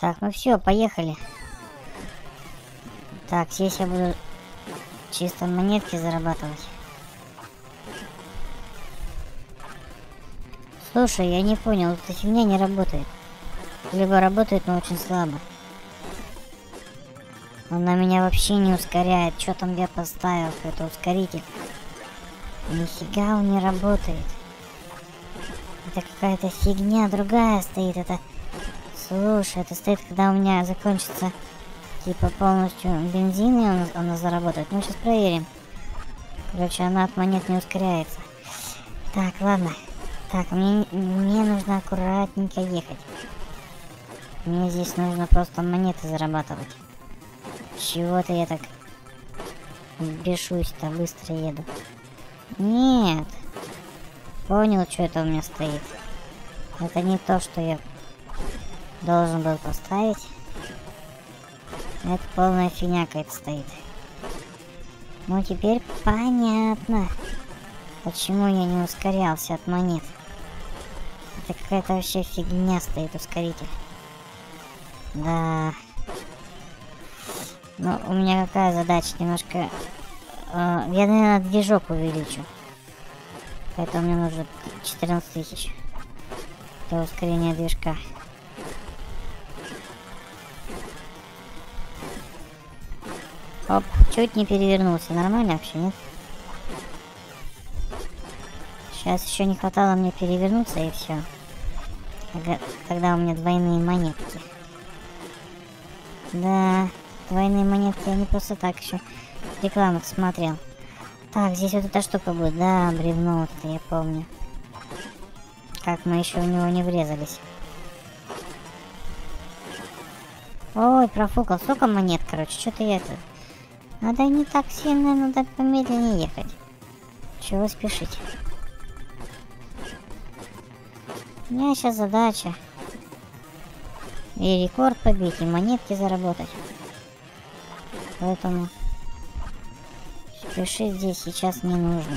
Так, ну все, поехали. Так, здесь я буду чисто монетки зарабатывать. Слушай, я не понял, эта фигня не работает. Либо работает, но очень слабо. Она меня вообще не ускоряет. Что там я поставил? Это ускоритель. Нифига он не работает. Это какая-то фигня другая стоит. Это... Слушай, это стоит, когда у меня закончится типа полностью бензин, и она заработает. Ну, сейчас проверим. Короче, она от монет не ускоряется. Так, ладно. Так, мне нужно аккуратненько ехать. Мне здесь нужно просто монеты зарабатывать. Чего-то я так бешусь-то, быстро еду. Нет. Понял, что это у меня стоит. Это не то, что я должен был поставить. Это полная фигня какая-то стоит. Ну, теперь понятно, почему я не ускорялся от монет. Это какая-то вообще фигня стоит, ускоритель. Да. Ну, у меня какая задача? Немножко... я, наверное, движок увеличу. Поэтому мне нужно 14 тысяч для ускорения движка. Оп, чуть не перевернулся. Нормально вообще, нет? Сейчас еще не хватало мне перевернуться, и все. Тогда у меня двойные монетки. Да, двойные монетки я не просто так еще рекламу смотрел. Так, здесь вот эта штука будет. Да, бревно вот это, я помню. Как мы еще в него не врезались. Ой, профукал. Сколько монет, короче. Что-то я это... Надо не так сильно, надо помедленнее ехать. Чего спешить? У меня сейчас задача. И рекорд побить, и монетки заработать. Поэтому спешить здесь сейчас не нужно.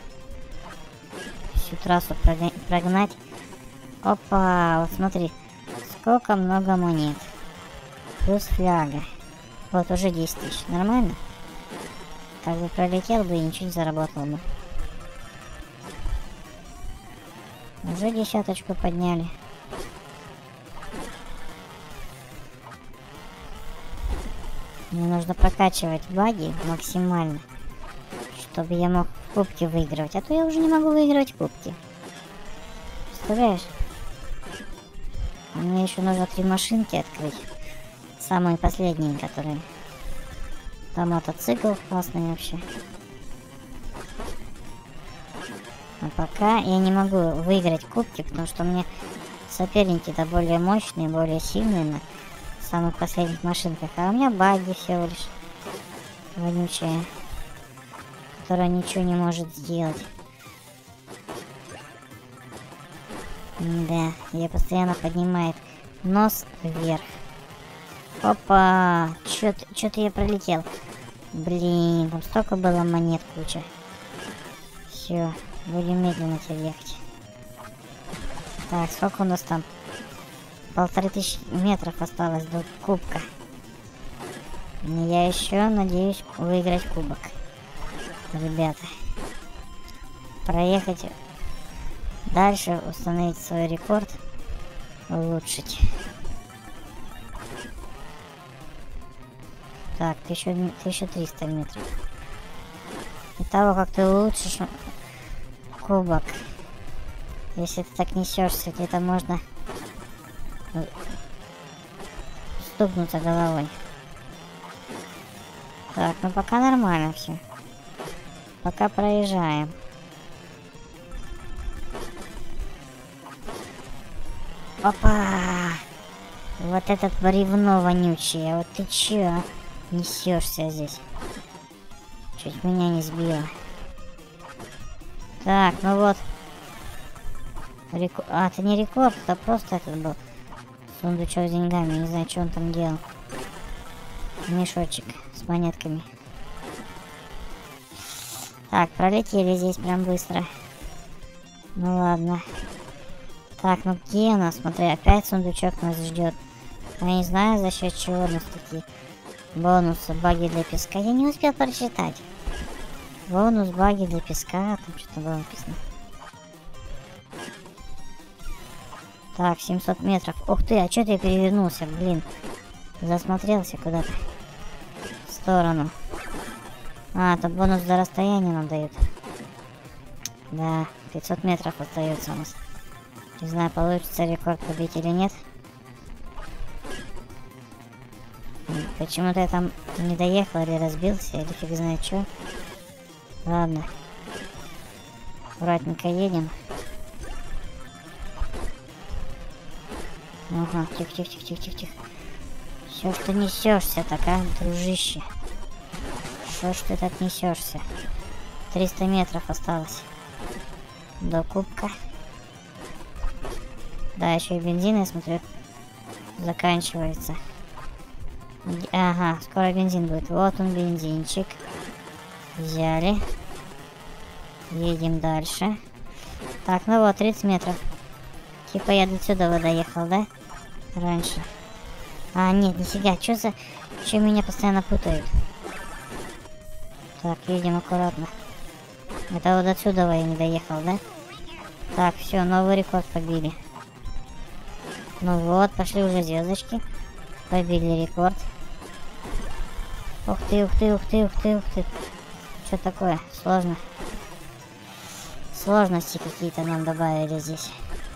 Всю трассу прогнать. Опа, вот смотри. Сколько много монет. Плюс фляга. Вот уже 10 тысяч. Нормально? Как бы пролетел бы и ничего не заработал бы. Уже десяточку подняли. Мне нужно прокачивать баги максимально, чтобы я мог кубки выигрывать. А то я уже не могу выигрывать кубки. Представляешь? Мне еще нужно 3 машинки открыть. Самые последние, которые... Там мотоцикл классный вообще. А пока я не могу выиграть кубки, потому что у меня соперники-то более мощные, более сильные на самых последних машинках. А у меня баги всего лишь вонючая, которая ничего не может сделать. Да, я постоянно поднимает нос вверх. Опа! Чё-то я пролетел. Блин, там столько было монет куча. Все, будем медленно теперь ехать. Так, сколько у нас там? 1500 метров осталось до кубка. Я еще надеюсь выиграть кубок. Ребята. Проехать дальше, установить свой рекорд. Улучшить. Так, 1300 метров. И того, как ты улучшишь кубок. Если ты так несешься, где-то можно стукнуться головой. Так, ну пока нормально все. Пока проезжаем. Опа! Вот этот бревно вонючее. Вот ты чё несешься здесь? Чуть меня не сбило. Так, ну вот. А, это не рекорд, это просто этот был сундучок с деньгами. Не знаю, что он там делал. Мешочек с монетками. Так, пролетели здесь прям быстро. Ну ладно. Так, ну где у нас? Смотри, опять сундучок нас ждет. Я не знаю, за счет чего у нас такие бонусы, баги для песка. Я не успел прочитать. Бонус, баги для песка. Там что-то было написано. Так, 700 метров. Ух ты, а что ты перевернулся, блин? Засмотрелся куда-то. В сторону. А, это бонус за расстояние нам дают. Да, 500 метров остается у нас. Не знаю, получится рекорд побить или нет. Почему-то я там не доехал или разбился, или фиг знает что. Ладно. Аккуратненько едем. Ага, тихо. Что ж ты несешься так, а, дружище? Что ж ты так несешься? 300 метров осталось до кубка. Да, еще и бензин, я смотрю, заканчивается. Ага, скоро бензин будет. Вот он, бензинчик. Взяли. Едем дальше. Так, ну вот, 30 метров. Типа я до сюда доехал, да? Раньше. А, нет, нифига, что меня постоянно путают? Так, едем аккуратно. Это вот отсюда я не доехал, да? Так, все, новый рекорд побили. Ну вот, пошли уже звездочки. Побили рекорд. Ух ты. Что такое? Сложно. Сложности какие-то нам добавили здесь.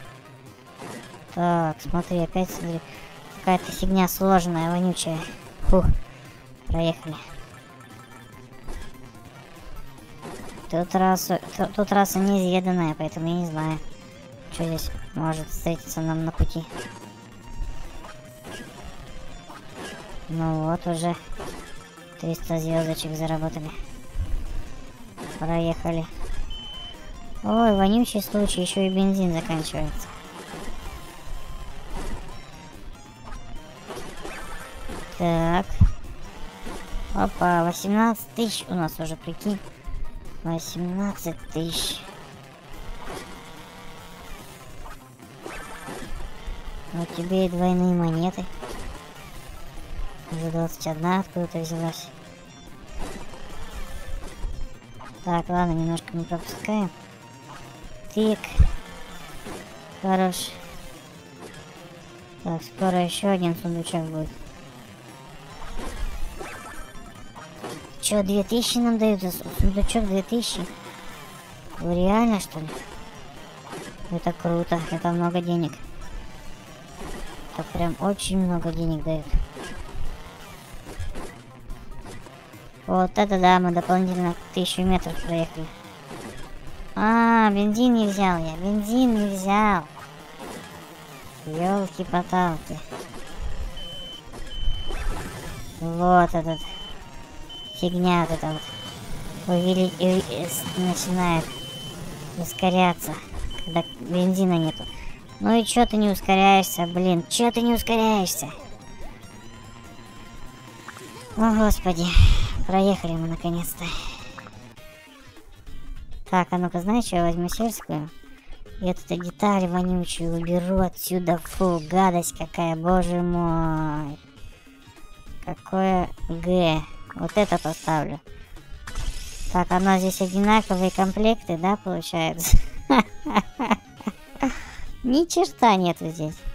Так, смотри, опять смотри. Какая-то фигня сложная, вонючая. Фух, проехали. Тут трасса неизведанная, поэтому я не знаю, что здесь может встретиться нам на пути. Ну вот уже 300 звездочек заработали. Проехали. Ой, вонючий случай, еще и бензин заканчивается. Так. Опа, 18 тысяч у нас уже, прикинь. 18 тысяч. Вот тебе и двойные монеты. Уже 21 откуда-то взялась. Так, ладно, немножко мы пропускаем. Тик. Хорош. Так, скоро еще один сундучок будет. Че, 2000 нам дают за сундучок? 2000? Вы реально, что ли? Это круто, это много денег. Это прям очень много денег дают. Вот это да, мы дополнительно 1000 метров проехали. А, бензин не взял я, бензин не взял. Ёлки-паталки. Вот этот. Фигня вот эта вот. Начинает ускоряться, когда бензина нету. Ну и чё ты не ускоряешься, блин? Чё ты не ускоряешься? О, господи. Проехали мы наконец-то. Так, а ну-ка, знаешь, что я возьму сельскую? И эту деталь вонючую уберу отсюда. Фу, гадость какая, боже мой. Какое Г. Вот это поставлю. Так, у нас здесь одинаковые комплекты, да, получается? Ни черта нету здесь.